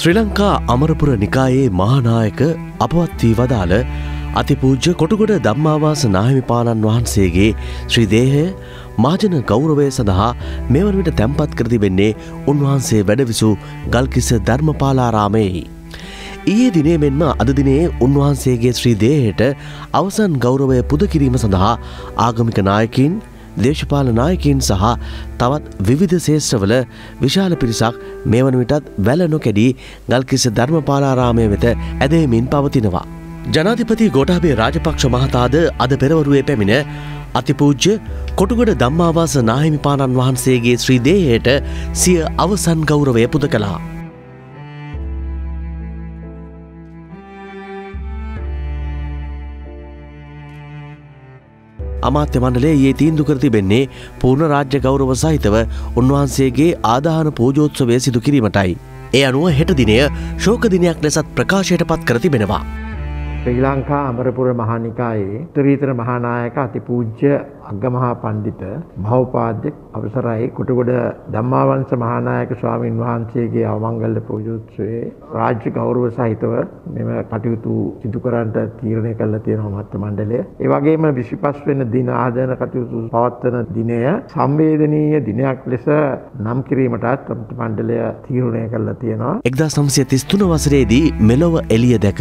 ශ්‍රී ලංකා අමරපුර නිකායේ මහානායක අපවත් වී වදාළ අතිපූජ්‍ය කොටුගොඩ ධම්මාවාස නාහිමිපාණන් වහන්සේගේ ශ්‍රී දේහය මහජන ගෞරවය සඳහා මෙවන විට තැන්පත් කර තිබෙන්නේ උන්වහන්සේ වැඩවිසූ ගල්කිස්ස ධර්මපාලාරාමයේයි. ඊයේ දිනේ මෙන්ම අද දිනේ උන්වහන්සේගේ ශ්‍රී දේහයට අවසන් ගෞරවය පුද කිරීම සඳහා ආගමික නායකයින්, දේශපාලන නායකයින් සහ තවත් විවිධ ශේෂ්ත්‍රවල විශාල පිරිසක් මේ වන විටත් වැල නොකැඩී ගල්කිස්ස ධර්මපාලාරාමය වෙත ඇදෙමින් පවතිනවා. ජනාධිපති ගෝඨාභය රාජපක්ෂ මහතාද අද පෙරවරුවේ පැමිණ අතිපූජ්‍ය කොටුගොඩ ධම්මාවාස නාහිමිපාණන් වහන්සේගේ ශ්‍රී දේහයට සිය අවසන් ගෞරවය පුද කළා. අමාත්‍ය මණ්ඩලය ඊයේ තීන්දුව කර තිබෙන්නේ පූර්ණ රාජ්‍ය ගෞරව සහිතව උන්වහන්සේගේ ආදාහන පූජෝත්සවය සිදු කිරීමටයි. ඒ අනුව හෙට දිනය ශෝක දිනයක් ලෙසත් ප්‍රකාශයට පත් කර තිබෙනවා. ශ්‍රී ලංකා අමරපුර මහානිකායේ උත්තරීතර මහානායක අතිපූජ්‍ය අග්ගමහා පණ්ඩිත මහෝපාද්‍ය අවසරයි කොටුගොඩ ධම්මාවංශ මහානායක ස්වාමින් වහන්සේගේ අවමංගල්‍ය පූජෝත්සවයේ රාජ්‍ය ගෞරව සහිතව මෙම කටයුතු සිදු කරන්නට තීරණය කළා තියෙනවා අමාත්‍ය මණ්ඩලය. ඒ වගේම 25 වෙනි දින ආදාන කටයුතු පවත්වන දිනය සංවේදනීය දිනයක් ලෙස නම් කිරීමටත් අමාත්‍ය මණ්ඩලය තීරණය කළා තියෙනවා. 1933 වසරේදී මෙලොව එළිය දැක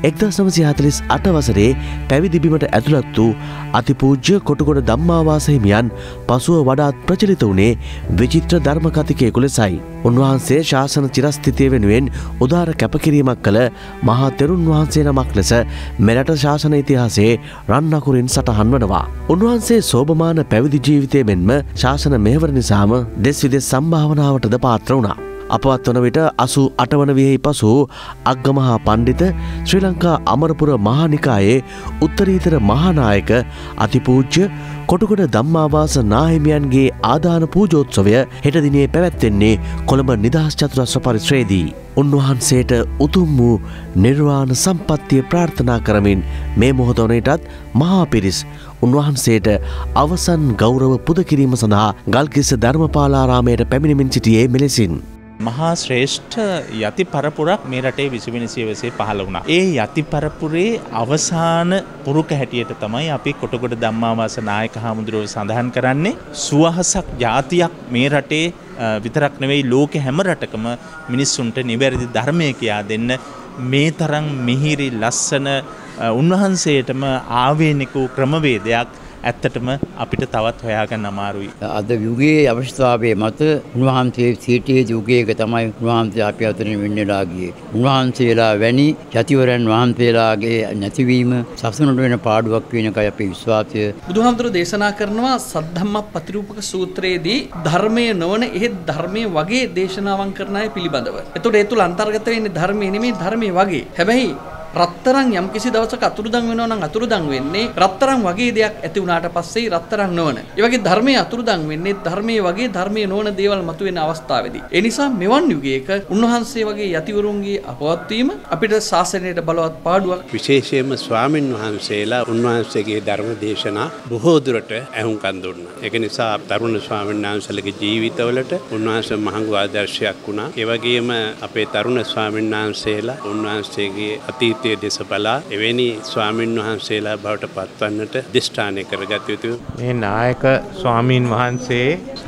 1948 වසරේ පැවිදි බිමට ඇතුළත් වූ අතිපූජ්‍ය කොටුගොඩ ධම්මාවාස හිමියන් පසුව වඩාත් ප්‍රචලිත වුණේ විචිත්‍ර ධර්ම කතිකයෙකු ලෙසයි. උන්වහන්සේ ශාසන චිරස්ථිතිය වෙනුවෙන් උදාර කැපකිරීමක් කළ මහා තෙරුන් වහන්සේ නමක් ලෙස මෙරට ශාසන ඉතිහාසයේ රන් අකුරින් සටහන් වනවා. උන්වහන්සේ සෝභමාන පැවිදි ජීවිතය මෙන්ම ශාසන මෙහෙවර නිසාම දෙස් විදෙස් සම්භාවනාවටද පාත්‍ර වුණා. අපවත් වන විට 88 වන වියෙහි පසු අග්ගමහා පණ්ඩිත ශ්‍රී ලංකා අමරපුර මහානිකායේ උත්තරීතර මහානායක අතිපූජ්‍ය කොටුගොඩ ධම්මාවාස නාහිමියන්ගේ ආදාන පූජෝත්සවය හෙට දිනේ පැවැත්වෙන්නේ කොළඹ නිදහස් චතුරස්‍ර පරිසරයේදී. උන්වහන්සේට උතුම් වූ නිර්වාණ සම්පත්තිය ප්‍රාර්ථනා කරමින් මේ මොහොත වනටත් මහා පිරිස් උන්වහන්සේට අවසන් ගෞරව පුද කිරීම සඳහා ගල්කිස්ස ධර්මපාලාරාමයට පැමිණෙමින් සිටියේ මෙලෙසින්. මහා ශ්‍රේෂ්ඨ යති පරපුරක් මේ රටේ 20 වෙනි සියවසේ පහළ වුණා. ඒ යති පරපුරේ අවසාන පුරුක හැටියට තමයි අපි කොටගොඩ ධම්මාවාස නායක හාමුදුරුවෝ සඳහන් කරන්නේ. සුවහසක් ජාතියක් මේ රටේ විතරක් නෙවෙයි ලෝකෙ හැම රටකම මිනිස්සුන්ට නිවැරදි ධර්මය කියා දෙන්න මේ තරම් මිහිරි ලස්සන උන්වහන්සේටම ආවේනික ක්‍රමවේදයක් ඇත්තටම අපිට තවත් හොයාගන්න අමාරුයි. අද යුගයේ අවශ්‍යතාවයේ මත උන්වහන්සේ සිටියේ යුගයක තමයි උන්වහන්සේ අපි අතරින් වෙන්නලා ගියේ. උන්වහන්සේලා වැනි යතිවරයන් වහන්සේලාගේ නැතිවීම සසුනට වෙන පාඩුවක් වෙන එකයි අපේ විශ්වාසය. බුදුහාමුදුරුවෝ දේශනා කරනවා සද්ධම්මප්පතිරූපක සූත්‍රයේදී ධර්මයේ නොවන එහෙත් ධර්මයේ වගේ දේශනාවන් කරන අය පිළිබඳව. එතකොට ඒ තුල අන්තර්ගත වෙන්නේ ධර්මයේ නෙමෙයි ධර්මයේ වගේ. හැබැයි රත්තරන් යම් කිසි දවසක අතුරුදන් වෙනවා නම් අතුරුදන් වෙන්නේ රත්තරන් වගේ දෙයක් ඇති වුණාට පස්සේ රත්තරන් නොවන. ඒ වගේ ධර්මයේ අතුරුදන් වෙන්නේ ධර්මයේ වගේ ධර්මයේ නොවන දේවල් මතුවෙන අවස්ථාවේදී. ඒ නිසා මෙවන් යුගයක උන්වහන්සේ වගේ යතිවරුන්ගේ අපවත් වීම අපිට ශාසනයට බලවත් පාඩුවක්. විශේෂයෙන්ම ස්වාමින් වහන්සේලා උන්වහන්සේගේ ධර්ම දේශනා බොහෝ දුරට ඇහුම්කන් දුන්නා. ඒක නිසා තරුණ ස්වාමීන් වහන්සේලගේ ජීවිතවලට උන්වහන්සේ මහඟු ආදර්ශයක් වුණා. ඒ වගේම අපේ තරුණ ස්වාමීන් වහන්සේලා උන්වහන්සේගේ අතීත දෙස බලා එවැනි ස්වාමින් වහන්සේලා බවට පත්වන්නට දිෂ්ඨානය කරගත යුතුයි. මේ නායක ස්වාමින් වහන්සේ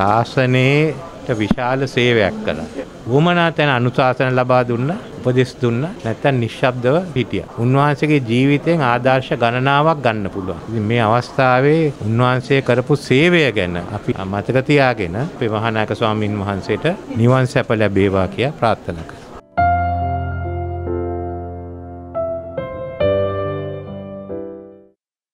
ශාසනයට විශාල සේවයක් කළා. වුමනා තැන අනුශාසන ලබා දුන්නා, උපදෙස් දුන්නා, නැත්නම් නිශ්ශබ්දව හිටියා. උන්වහන්සේගේ ජීවිතයෙන් ආදර්ශ ගණනාවක් ගන්න පුළුවන්. ඉතින් මේ අවස්ථාවේ උන්වහන්සේ කරපු සේවය ගැන අපි මතක තියාගෙන අපේ මහානායක ස්වාමින් වහන්සේට නිවන් සැප ලැබේවා කියලා ප්‍රාර්ථනා කරනවා.